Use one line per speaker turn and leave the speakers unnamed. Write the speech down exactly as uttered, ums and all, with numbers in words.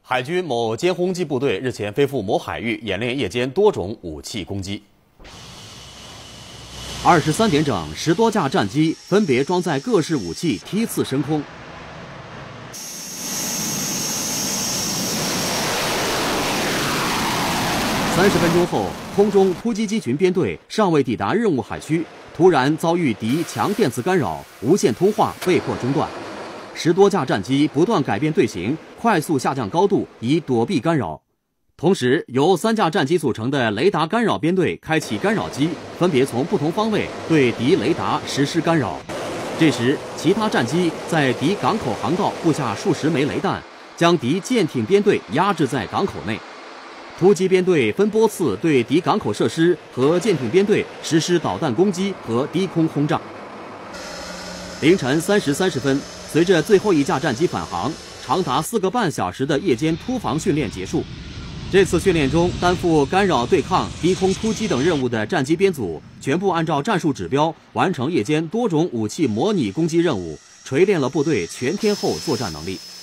海军某歼轰机部队日前飞赴某海域演练夜间多种武器攻击。
二十三点整，十多架战机分别装载各式武器梯次升空。三十分钟后，空中突击机群编队尚未抵达任务海区，突然遭遇敌强电磁干扰，无线通话被迫中断。十多架战机不断改变队形，快速下降高度，以躲避干扰。同时，由三架战机组成的雷达干扰编队开启干扰机，分别从不同方位对敌雷达实施干扰。这时，其他战机在敌港口航道布下数十枚雷弹，将敌舰艇编队压制在港口内。突击编队分波次对敌港口设施和舰艇编队实施导弹攻击和低空轰炸。凌晨三时三十分，随着最后一架战机返航，长达四个半小时的夜间突防训练结束。这次训练中，担负干扰对抗、低空突击等任务的战机编组全部按照战术指标完成夜间多种武器模拟攻击任务，锤炼了部队全天候作战能力。